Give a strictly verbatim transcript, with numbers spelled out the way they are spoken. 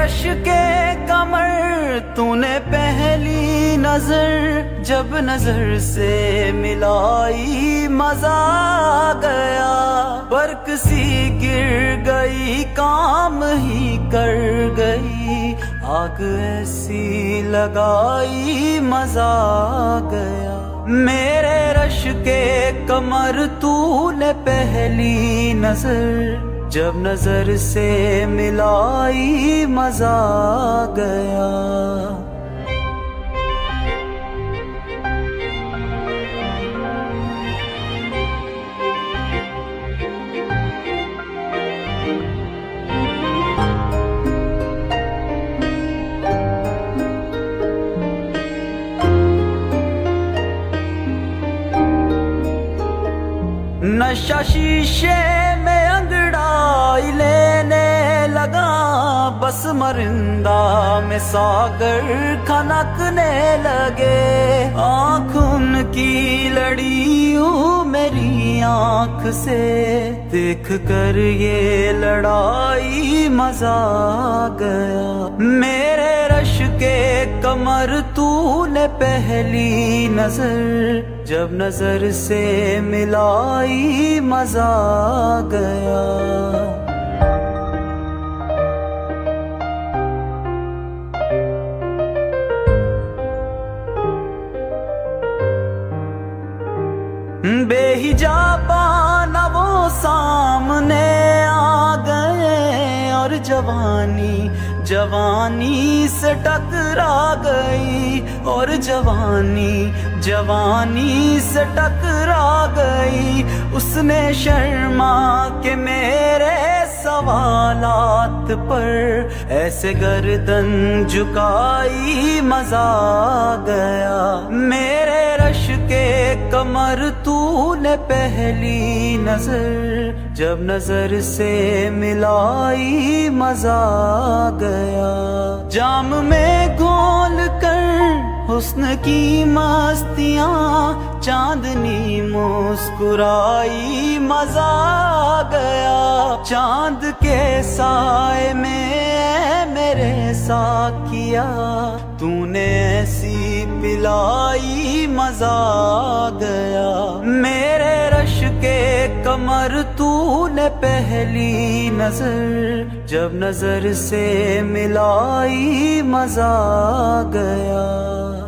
Rush के कमर तूने पहली नजर जब नजर से मिलाई मजा आ गया। बरक सी गिर गई काम ही कर गई, आग ऐसी लगाई मजा आ गया। मेरे रश के कमर तूने पहली नजर जब नजर से मिलाई मजा आ गया। नशा शीशे में अंगड़ाई लेने लगा, बस मरिंदा में सागर खनकने लगे। आँख उनकी लड़ी यूं मेरी आँख से, देख कर ये लड़ाई मजा आ गया। मेरे रश के कमर तूने पहली नजर जब नजर से मिलाई मजा आ गया। बेहिजाबा न वो सामने आ गए, और जवानी जवानी से टकरा गई, और जवानी जवानी से टकरा गई। उसने शर्मा के मेरे सवालात पर ऐसे गर्दन झुकाई मजा आ गया। मेरे रश के कमर तूने पहली नजर जब नजर से मिलाई मजा आ गया। जाम में घोल कर हुस्न की मस्तियाँ चांदनी मुस्कुराई मजा आ गया। चांद के साए में मेरे साकिया तूने ऐसी पिलाई मजा आ गया। मेरे रश के कमर तूने पहली नजर जब नजर से मिलाई मजा आ गया।